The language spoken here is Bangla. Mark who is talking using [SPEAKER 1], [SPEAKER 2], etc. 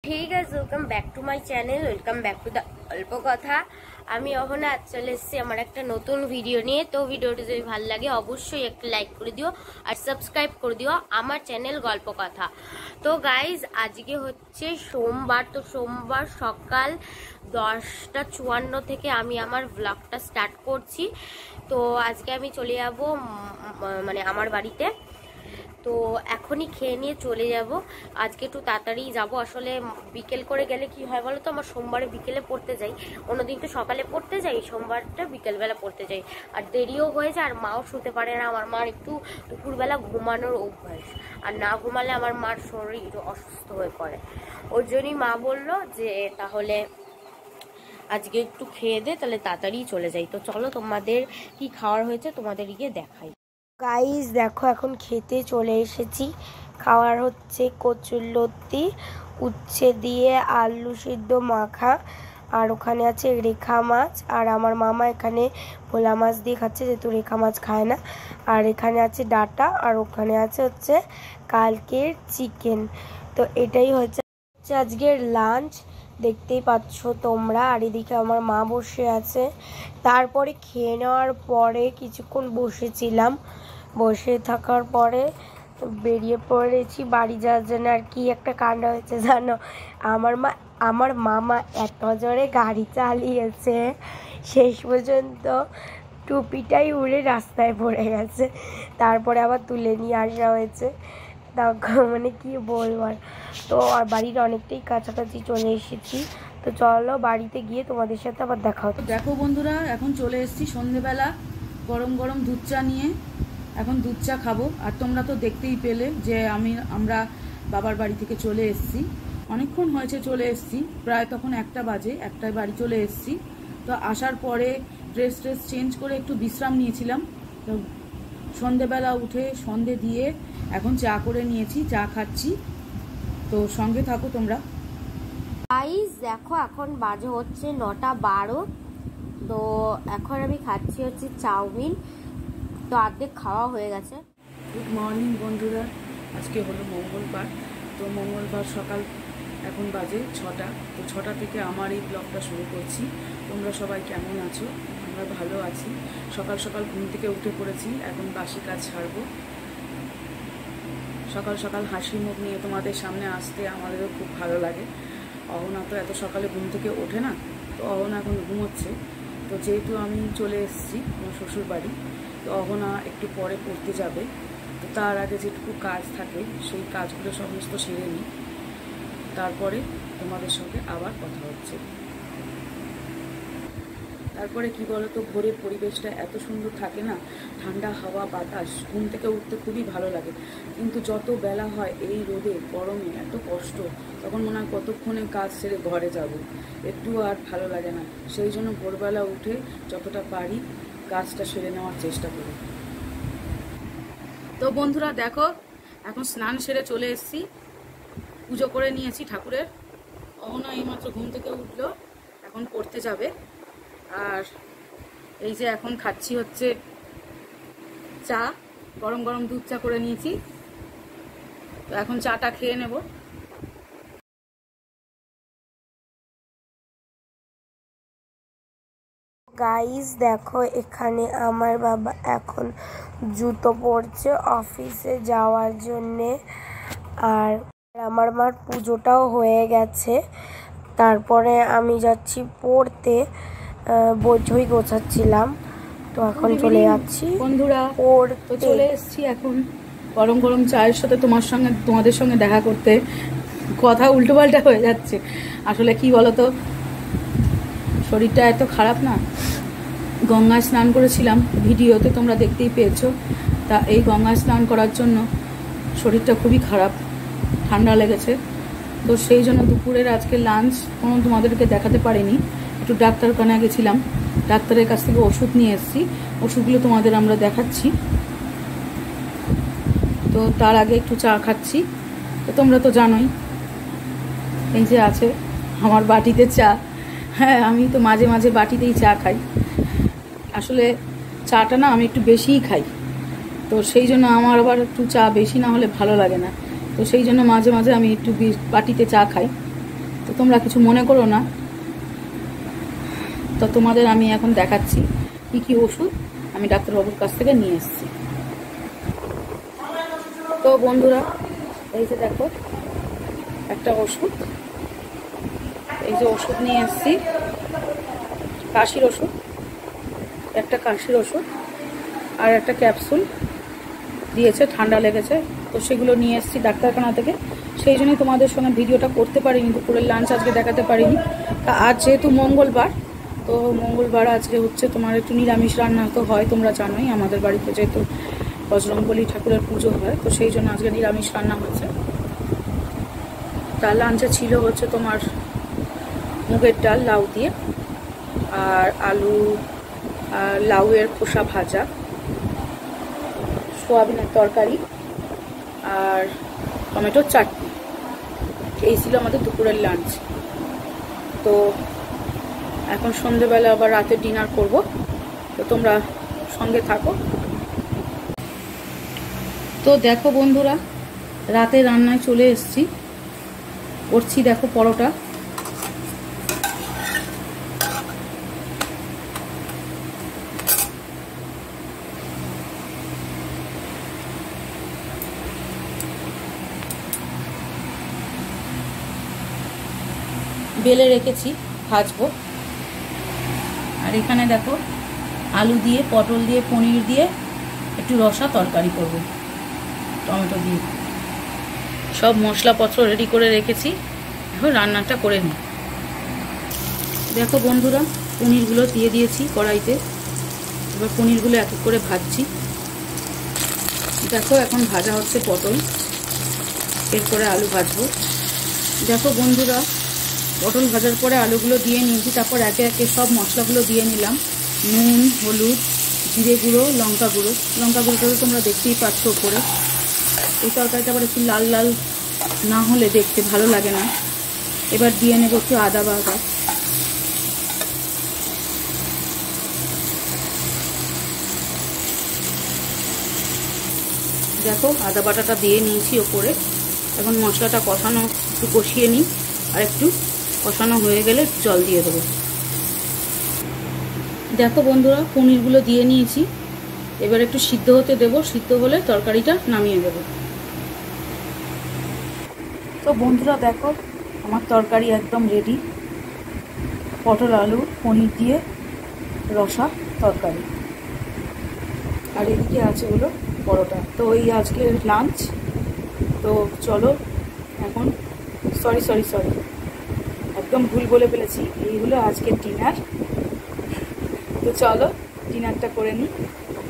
[SPEAKER 1] Hey guys, welcome back to my channel. Welcome back to the অল্প কথা। আমি অহনা আজ চলে এসেছি আমার একটা নতুন ভিডিও নিয়ে। তো ভিডিওটি যদি ভালো লাগে অবশ্যই একটা লাইক করে দিও আর সাবস্ক্রাইব করে দিও আমার চ্যানেল গল্প কথা। তো গাইজ আজকে হচ্ছে সোমবার। তো সোমবার সকাল 10:54 থেকে আমি আমার ব্লগটা স্টার্ট করছি। তো আজকে আমি চলে যাব মানে আমার বাড়িতে। তো এখনই খেয়ে নিয়ে চলে যাব। আজকে একটু তাড়াতাড়ি যাব, আসলে বিকেল করে গেলে কি হয় বলো তো, আমার সোমবারে বিকেলে পড়তে যাই, অন্যদিন তো সকালে পড়তে যাই, সোমবারটা বিকেলবেলা পড়তে যাই, আর দেরিও হয়ে যায় আর মাও শুতে পারে না। আমার মার একটু দুপুরবেলা ঘুমানোর অভ্যাস, আর না ঘুমালে আমার মার শরীর অসুস্থ হয়ে পড়ে। ওর জন্যই মা বললো যে তাহলে আজকে একটু খেয়ে দে, তাহলে তাড়াতাড়ি চলে যাই। তো চলো তোমাদের কি খাওয়ার হয়েছে তোমাদের গিয়ে দেখাই। গাইস দেখো এখন খেতে চলে এসেছি। খাওয়ার হচ্ছে কচুরলতি, উচ্ছে দিয়ে আলু সিদ্ধ মাখা, আর ওখানে আছে রেখা মাছ, আর আমার মামা এখানে ভোলা মাছ দিয়ে খাচ্ছে যেহেতু রেখা মাছ খায় না, আর এখানে আছে ডাটা, আর ওখানে আছে হচ্ছে কালকের চিকেন। তো এটাই হচ্ছে আজকের লাঞ্চ, দেখতেই পাচ্ছ তোমরা। আর এদিকে আমার মা বসে আছে। তারপরে খেয়ে নেওয়ার পরে কিছুক্ষণ বসেছিলাম, বসে থাকার পরে বেরিয়ে পড়েছি বাড়ি যাওয়ার জন্য। আর কি একটা কাণ্ড হয়েছে জানো, আমার মামা এত জোরে গাড়ি চালিয়েছে, শেষ পর্যন্ত টুপিটাই উড়ে রাস্তায় পড়ে গেছে। তারপরে আবার তুলে নিয়ে আসা হয়েছে। মানে কি বলবার। তো আর বাড়ির অনেকটাই কাছাকাছি চলে এসেছি। তো চলো বাড়িতে গিয়ে তোমাদের সাথে আবার দেখা হতো।
[SPEAKER 2] দেখো বন্ধুরা, এখন চলে এসেছি সন্ধেবেলা গরম গরম দুধ চা নিয়ে। এখন দুধ চা খাবো। আর তোমরা তো দেখতেই পেলে যে আমরা বাবার বাড়ি থেকে চলে এসেছি, অনেকক্ষণ হয়েছে চলে এসেছি, প্রায় তখন 1টা বাজে, 1টায় বাড়ি চলে এসেছি। তো আসার পরে ড্রেস চেঞ্জ করে একটু বিশ্রাম নিয়েছিলাম। তো সন্ধেবেলা উঠে সন্ধে দিয়ে এখন চা করে নিয়েছি, চা খাচ্ছি। তো সঙ্গে থাকো তোমরা।
[SPEAKER 1] গাইস দেখো এখন বাজে হচ্ছে 9:12। তো এখন আমি খাচ্ছি হচ্ছে চাউমিন। তো অর্ধেক খাওয়া হয়ে গেছে।
[SPEAKER 2] গুড মর্নিং বন্ধুরা, আজকে হলো মঙ্গলবার। তো মঙ্গলবার সকাল এখন বাজে 6টা। তো 6টা থেকে আমার এই ব্লগটা শুরু করছি। তোমরা সবাই কেমন আছো? আমরা ভালো আছি। সকাল সকাল ঘুম থেকে উঠে পড়েছি, এখন বাসি কাজ ছাড়বো। সকাল সকাল হাসি মুখ নিয়ে তোমাদের সামনে আসতে আমাদেরও খুব ভালো লাগে। অহনা তো এত সকালে ঘুম থেকে ওঠে না, তো অহনা এখন ঘুমোচ্ছে। তো যেহেতু আমি চলে এসেছি আমার শ্বশুর বাড়ি, তো অহনা একটু পরে পড়তে যাবে। তো তার আগে যেটুকু কাজ থাকে সেই কাজগুলো সমস্ত সেরে নিই, তারপরে তোমাদের সঙ্গে আবার কথা হচ্ছে। তারপরে কি বলতো, ভোরের পরিবেশটা এত সুন্দর থাকে না, ঠান্ডা হাওয়া বাতাস, ঘুম থেকে উঠতে খুবই ভালো লাগে। কিন্তু যত বেলা হয় এই রোদে গরমে এত কষ্ট, তখন মনে হয় কতক্ষণে কাজ সেরে ঘরে যাব, একটু আর ভালো লাগে না। সেই জন্য ভোরবেলা উঠে যতটা পারি কাজটা সেরে নেওয়ার চেষ্টা করি। তো বন্ধুরা দেখো, এখন স্নান সেরে চলে এসেছি, পুজো করে নিয়েছি ঠাকুরের। অহনা এইমাত্র ঘুম থেকে উঠলো, এখন পড়তে যাবে। আর এই যে এখন খাচ্ছি হচ্ছে চা, গরম গরম দুধ চা করে নিয়েছি। তো এখন চাটা খেয়ে নেব।
[SPEAKER 1] গাইস দেখো এখানে আমার বাবা এখন জুতো পরছে অফিসে যাওয়ার জন্যে। আর আমার মার পুজোটাও হয়ে গেছে। তারপরে আমি যাচ্ছি পড়তে, বই গোছাচ্ছিলাম। তো এখন চলে যাচ্ছি
[SPEAKER 2] বন্ধুরা,
[SPEAKER 1] পড়তে।
[SPEAKER 2] চলে এসেছি এখন গরম গরম চায়ের সাথে তোমাদের সঙ্গে দেখা করতে। কথা উল্টো পাল্টা হয়ে যাচ্ছে। আসলে কি বলতো, শরীরটা এত খারাপ না, গঙ্গায় স্নান করেছিলাম, ভিডিওতে তোমরা দেখতেই পেয়েছো। তা এই গঙ্গায় স্নান করার জন্য শরীরটা খুবই খারাপ, ঠান্ডা লেগেছে। তো সেই জন্য দুপুরের আজকে লাঞ্চ কোনো তোমাদেরকে দেখাতে পারিনি। একটু ডাক্তারখানায় গেছিলাম, ডাক্তারের কাছ থেকে ওষুধ নিয়ে এসেছি, ওষুধগুলো তোমাদের আমরা দেখাচ্ছি। তো তার আগে একটু চা খাচ্ছি। তো তোমরা তো জানোই, এই যে আছে আমার বাটিতে চা। হ্যাঁ, আমি তো মাঝে মাঝে বাটিতেই চা খাই। আসলে চাটা না আমি একটু বেশিই খাই, তো সেই জন্য আমার আবার একটু চা বেশি না হলে ভালো লাগে না। তো সেই জন্য মাঝে মাঝে আমি একটু বাটিতে চা খাই। তো তোমরা কিছু মনে করো না। তো তোমাদের আমি এখন দেখাচ্ছি কি কি ওষুধ আমি ডাক্তারবাবুর কাছ থেকে নিয়ে এসেছি। তো বন্ধুরা, এই যে দেখো একটা ওষুধ, এই যে ওষুধ নিয়ে এসেছি, কাশির ওষুধ, একটা কাশির ওষুধ আর একটা ক্যাপসুল দিয়েছে, ঠান্ডা লেগেছে। তো সেগুলো নিয়ে এসেছি ডাক্তারখানা থেকে, সেই জন্যই তোমাদের সঙ্গে ভিডিওটা করতে পারিনি, দুপুরের লাঞ্চ আজকে দেখাতে পারিনি। তা আজ যেহেতু মঙ্গলবার, তো মঙ্গলবার আজকে হচ্ছে তোমার একটু নিরামিষ রান্না তো হয়, তোমরা জানোই আমাদের বাড়িতে যেহেতু বজরংবলী ঠাকুরের পুজো হয়, তো সেই জন্য আজকে নিরামিষ রান্না হয়েছে। তার লাঞ্চে ছিল হচ্ছে তোমার মুগের ডাল লাউ দিয়ে, আর আলু আর লাউয়ের খোসা ভাজা, সোয়াবিনের তরকারি আর টমেটোর চাটনি। এই ছিল আমাদের দুপুরের লাঞ্চ। তো এখন সন্ধেবেলা আবার রাতে ডিনার করব, তো তোমরা সঙ্গে থাকো। তো দেখো বন্ধুরা, রাতে রান্নায় চলে এসেছি, করছি দেখো পরোটা। বেলে রেখেছি, ভাজবো। আর এখানে দেখো আলু দিয়ে, পটল দিয়ে, পনির দিয়ে একটু রসা তরকারি করব, টমেটো দিয়ে। সব মশলাপত্র রেডি করে রেখেছি, এখন রান্নাটা করে নিই। দেখো বন্ধুরা, পনিরগুলো দিয়ে দিয়েছি কড়াইতে, এবার পনিরগুলো এক এক করে ভাজছি। দেখো এখন ভাজা হচ্ছে পটল, এরপরে আলু ভাজবো। দেখো বন্ধুরা, পটল ভাজার পরে আলুগুলো দিয়ে নিয়েছি, তারপর একে একে সব মশলাগুলো দিয়ে নিলাম। নুন, হলুদ, জিরে গুঁড়ো, লঙ্কা গুঁড়ো। লঙ্কা গুঁড়োটা তো তোমরা দেখতেই পাচ্ছ ওপরে। এই তরকারিটা আবার একটু লাল লাল না হলে দেখতে ভালো লাগে না। এবার দিয়ে নেব একটু আদা বাটা। দেখো আদা বাটাটা দিয়ে নিয়েছি ওপরে। এখন মশলাটা কষানো, একটু কষিয়ে নিই, আর একটু কষানো হয়ে গেলে জল দিয়ে দেবো। দেখো বন্ধুরা, পনিরগুলো দিয়ে নিয়েছি, এবার একটু সিদ্ধ হতে দেবো, সিদ্ধ হলে তরকারিটা নামিয়ে দেবো। তো বন্ধুরা দেখো, আমার তরকারি একদম রেডি, পটল আলু পনির দিয়ে রসা তরকারি, আর এদিকে আছে হলো পরোটা। তো এই আজকের লাঞ্চ। তো চলো এখন, সরি একদম ভুল বলে ফেলেছি, এই হলো আজকের ডিনার। তো চলো ডিনারটা করে নিই।